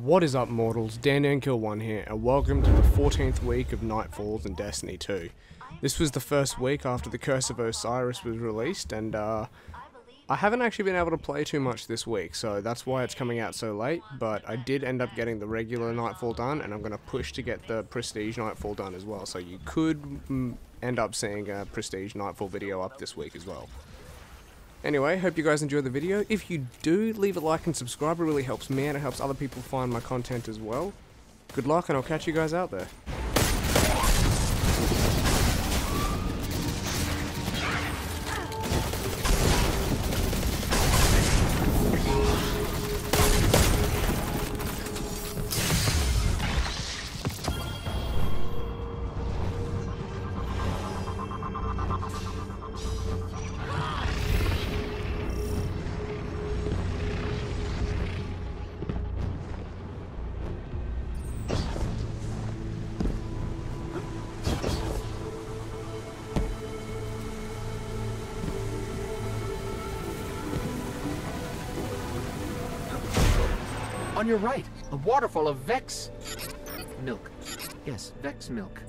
What is up, mortals? Dandankill 1 here, and welcome to the 14th week of Nightfalls in Destiny 2. This was the first week after the Curse of Osiris was released, and I haven't actually been able to play too much this week, so that's why it's coming out so late, but I did end up getting the regular Nightfall done, and I'm going to push to get the Prestige Nightfall done as well, so you could end up seeing a Prestige Nightfall video up this week as well. Anyway, hope you guys enjoyed the video. If you do, leave a like and subscribe. It really helps me and it helps other people find my content as well. Good luck, and I'll catch you guys out there. On your right, a waterfall of Vex milk. Yes, Vex milk.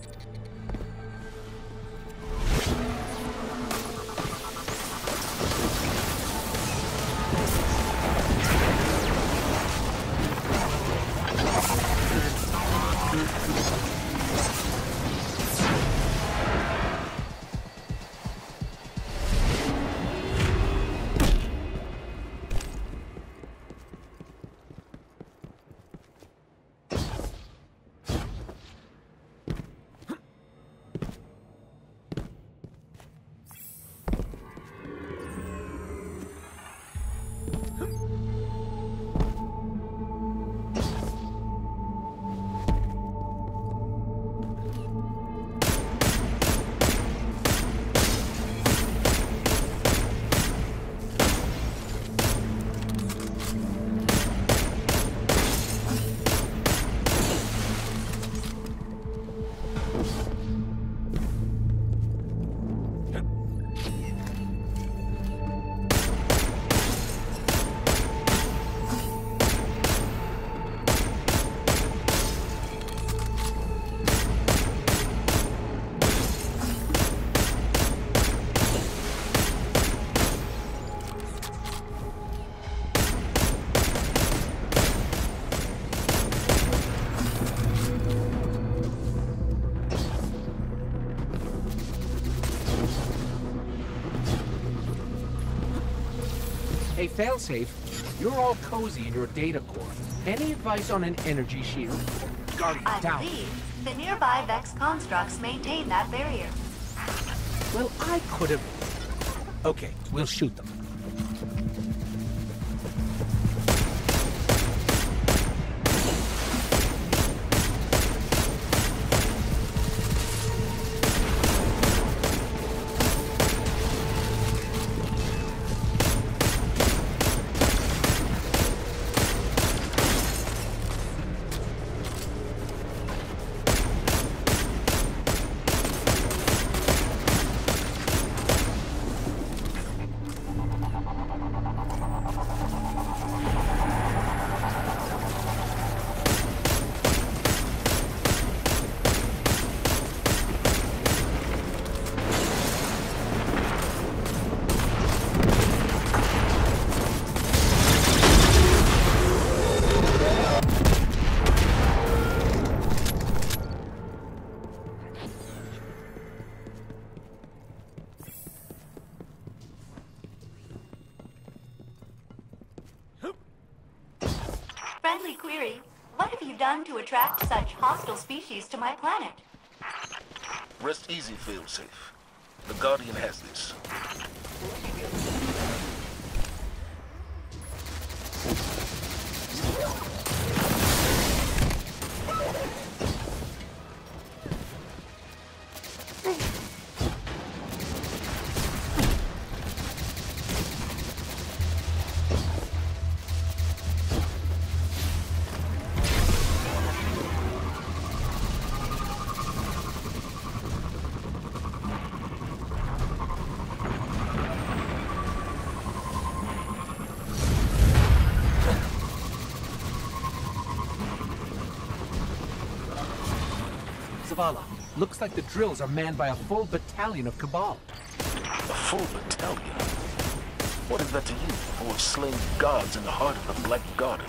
Hey, failsafe, you're all cozy in your data core. Any advice on an energy shield? Guardian, down. I believe the nearby Vex constructs maintain that barrier. Well, I could have... Okay, we'll shoot them. Friendly query, what have you done to attract such hostile species to my planet? Rest easy, failsafe. The Guardian has this. Zavala. Looks like the drills are manned by a full battalion of Cabal. A full battalion? What is that to you, who have slain gods in the heart of the Black Garden?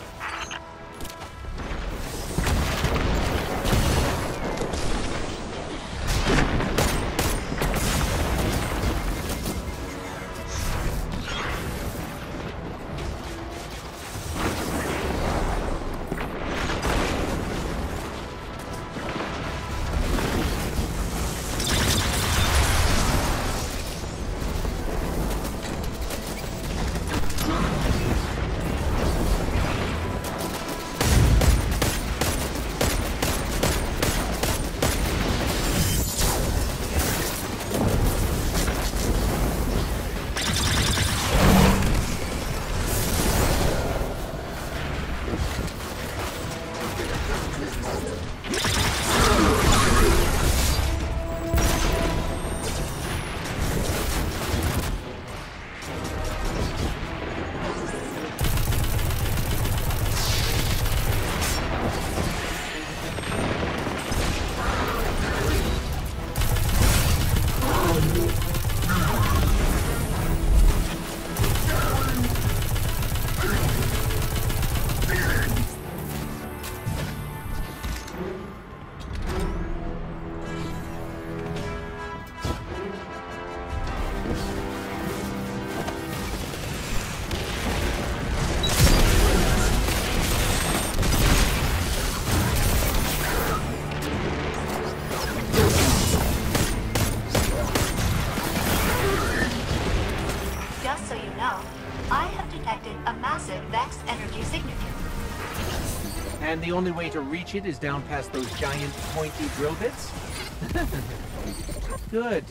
And the only way to reach it is down past those giant, pointy drill bits? Good.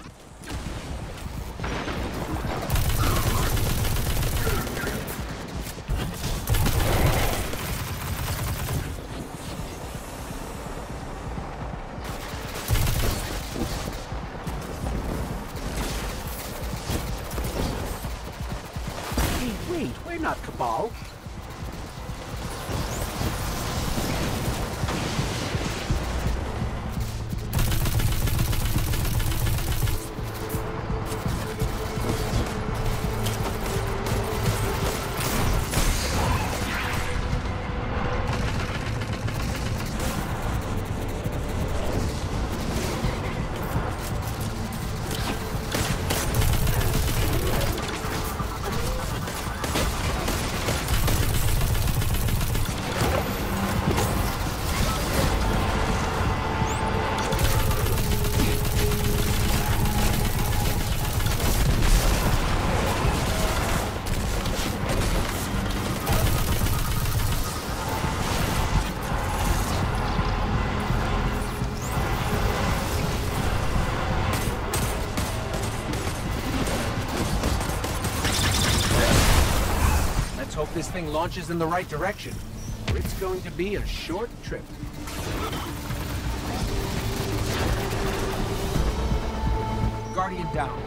Hey, wait, we're not Cabal. Hope this thing launches in the right direction, or it's going to be a short trip. Guardian down.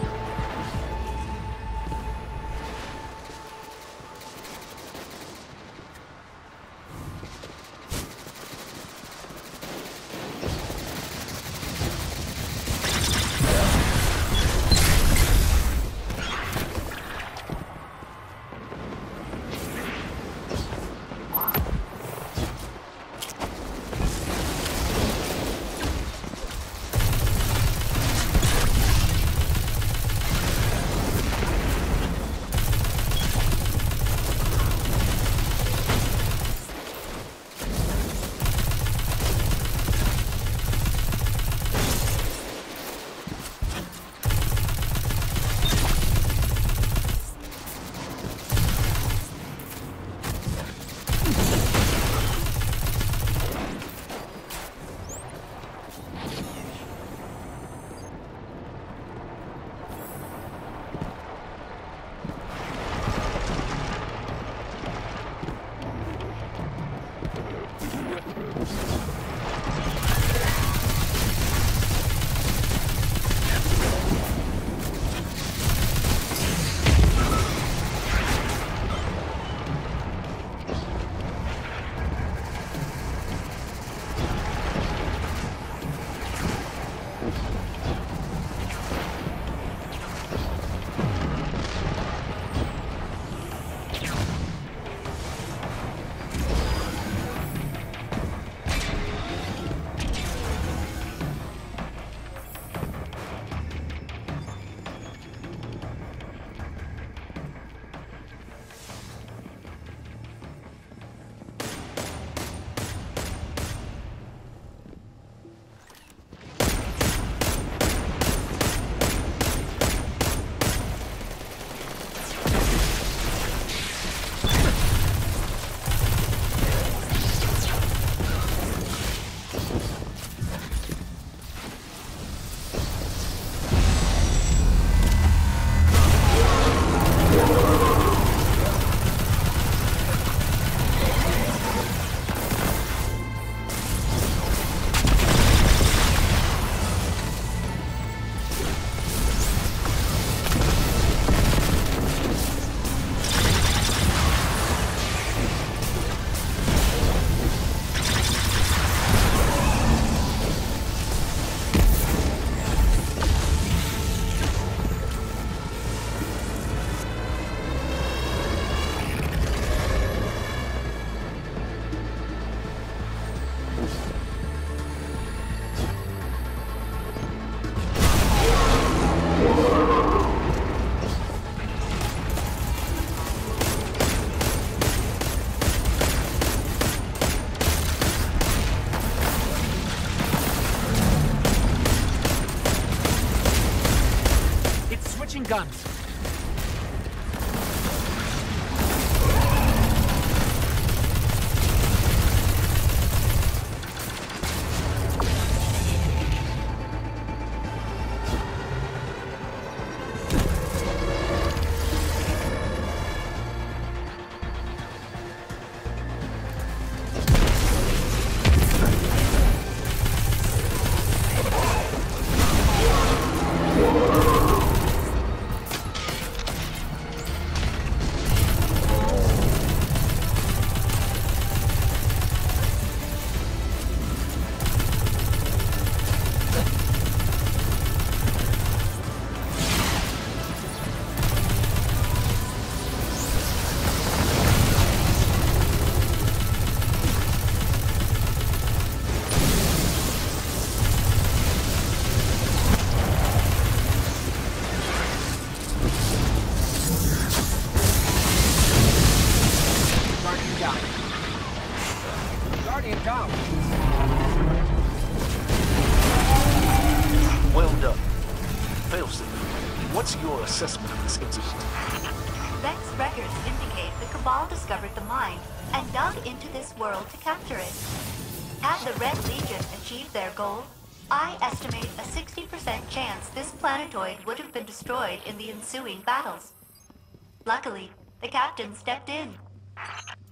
What's your assessment of this incident? Vex records indicate the Cabal discovered the mine and dug into this world to capture it. Had the Red Legion achieved their goal, I estimate a 60% chance this planetoid would have been destroyed in the ensuing battles. Luckily, the captain stepped in.